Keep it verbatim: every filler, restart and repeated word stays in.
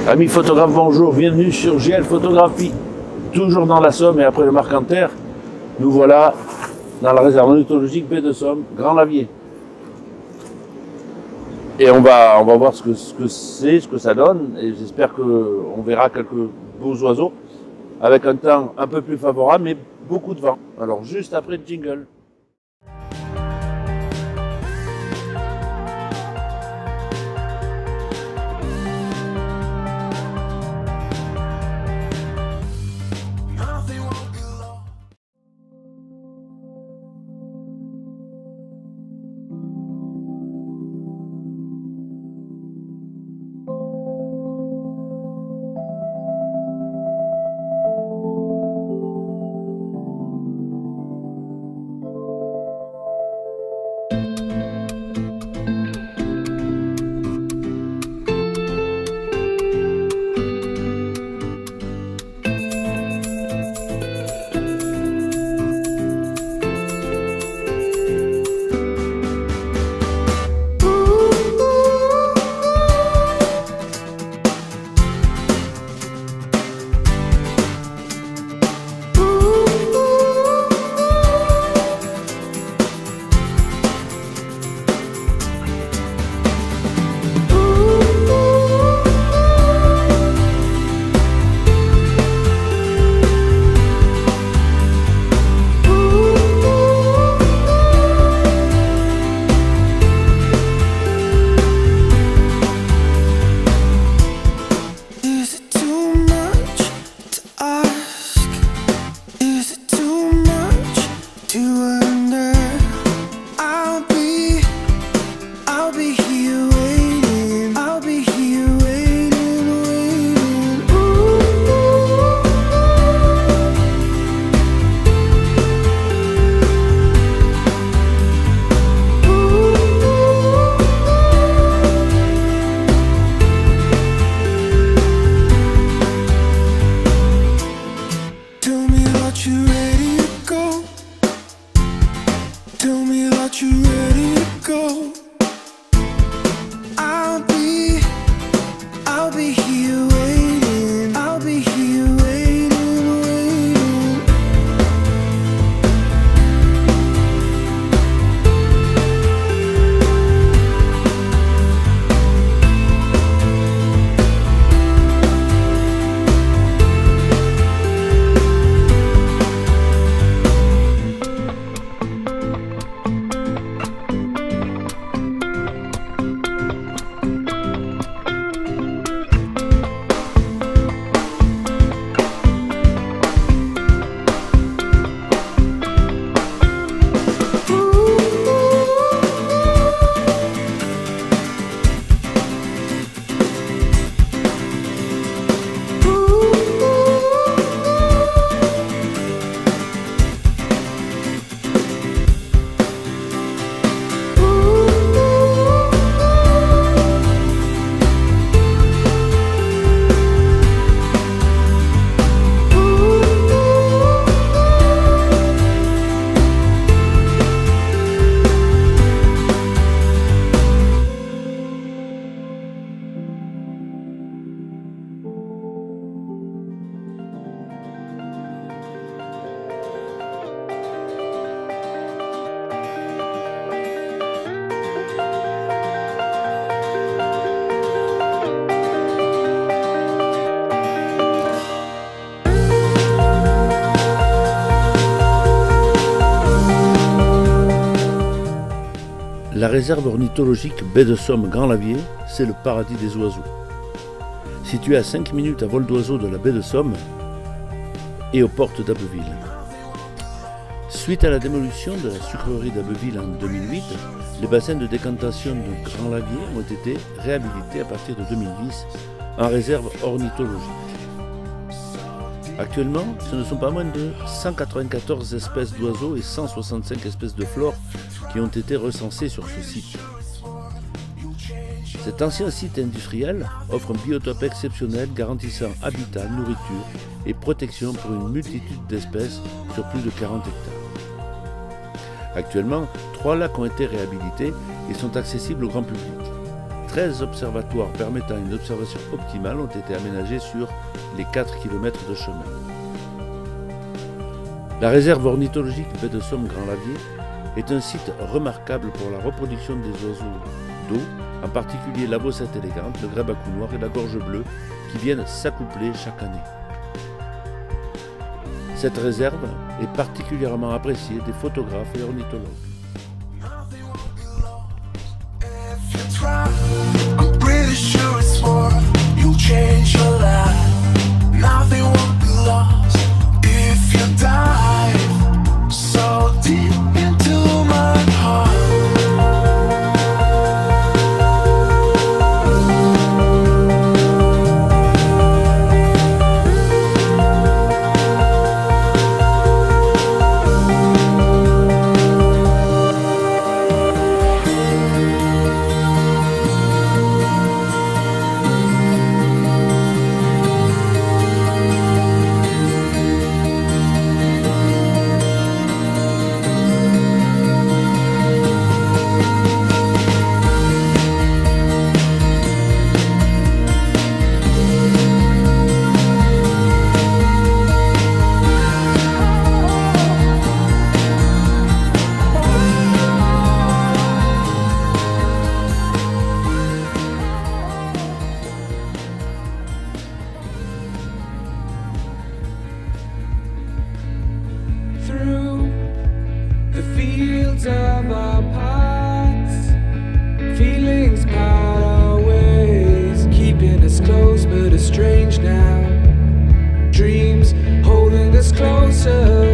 Amis photographes, bonjour, bienvenue sur G L Photographie. Toujours dans la Somme et après le Marcanterre, nous voilà dans la réserve ornithologique Baie de Somme, Grand Lavier. Et on va, on va voir ce que ce que c'est, ce que ça donne, et j'espère qu'on verra quelques beaux oiseaux avec un temps un peu plus favorable, mais beaucoup de vent. Alors juste après le jingle. La réserve ornithologique Baie de Somme Grand Lavier, c'est le paradis des oiseaux. Située à cinq minutes à vol d'oiseau de la baie de Somme et aux portes d'Abbeville. Suite à la démolition de la sucrerie d'Abbeville en deux mille huit, les bassins de décantation de Grand Lavier ont été réhabilités à partir de deux mille dix en réserve ornithologique. Actuellement, ce ne sont pas moins de cent quatre-vingt-quatorze espèces d'oiseaux et cent soixante-cinq espèces de flore qui ont été recensées sur ce site. Cet ancien site industriel offre un biotope exceptionnel garantissant habitat, nourriture et protection pour une multitude d'espèces sur plus de quarante hectares. Actuellement, trois lacs ont été réhabilités et sont accessibles au grand public. treize observatoires permettant une observation optimale ont été aménagés sur les quatre kilomètres de chemin. La réserve ornithologique Baie de Somme Grand Lavier est un site remarquable pour la reproduction des oiseaux d'eau, en particulier la bossette élégante, le grèbe à cou noir et la gorge bleue, qui viennent s'accoupler chaque année. Cette réserve est particulièrement appréciée des photographes et ornithologues. I'm pretty sure it's worth. You'll change your life. Nothing won't be lost if you dive so deep into my heart. Of our paths, feelings part our ways, keeping us close but estranged now. Dreams holding us closer.